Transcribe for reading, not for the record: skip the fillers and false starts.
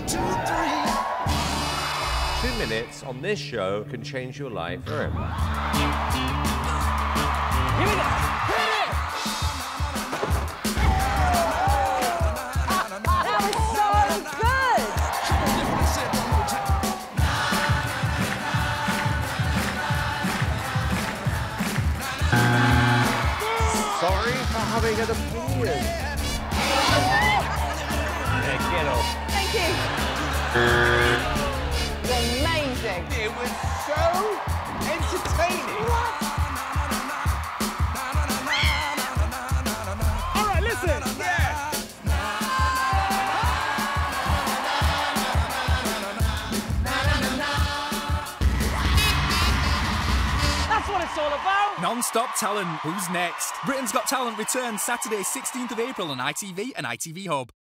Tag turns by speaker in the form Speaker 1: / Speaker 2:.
Speaker 1: 2, 3.
Speaker 2: 2 minutes on this show can change your life forever.
Speaker 3: Here we go. Hit it! That was so good!
Speaker 2: Sorry for having an opinion. Yeah, get off.
Speaker 3: Thank you. It was amazing.
Speaker 4: It was so entertaining.
Speaker 3: All right, listen.
Speaker 4: Yeah.
Speaker 3: That's what it's all about.
Speaker 5: Non-stop talent. Who's next? Britain's Got Talent returns Saturday, 16th of April on ITV and ITV Hub.